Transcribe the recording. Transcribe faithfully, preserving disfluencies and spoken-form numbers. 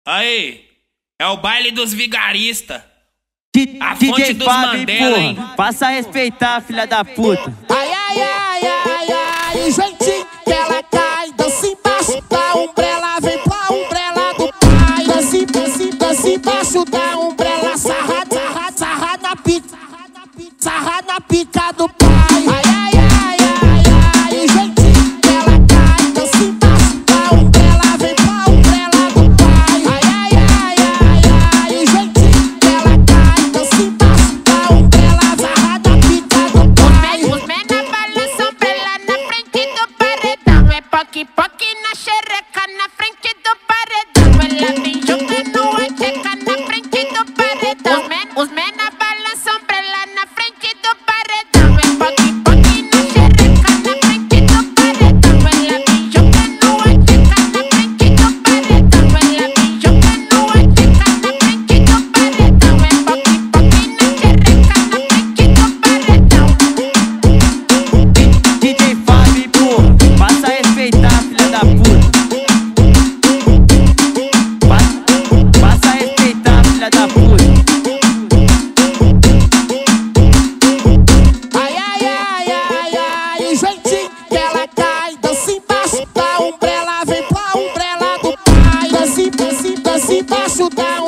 Aí, é o baile dos vigaristas. A D fonte J dos Fábio, Mandela, hein? porra, passa a respeitar, filha da puta. Ai, ai, ai, ai, ai, o jeitinho que ela cai, dança embaixo da umbrella, vem pra umbrella do pai. Dança, dança, dança embaixo da umbrella, sarra, sarra, sarra na pica, sarra na pica do pai. Ai, ai, ai, ai, ai, o jeitinho que ela cai, dança embaixo da umbrella, vem pra umbrella do pai. Ai, ai, ai, ai, ai, o jeitinho que ela cai, dança embaixo da umbrella, sarra na pica do pai. Os mena balançam pela na frente do paredão. É poque, poque na xereca na frente do paredão. Ela vem jogando a checa na frente do paredão. Os mena, os mena balançam pela na frente do paredão. É poque, poque na xereca na frente do paredão. Ela vem jogando a checa na frente do paredão. Ela vem jogando a checa na frente do paredão. É poque, poque na xereca na frente do paredão. D J Fábio, porra, passa a respeitar, filha da puta. Pa- Passa a respeitar, filha da puta. Ai, ai, ai, ai, ai, o jeitinho que ela cai, dança embaixo da umbrella, vem pra umbrella do pai. Dança, dança, dança embaixo da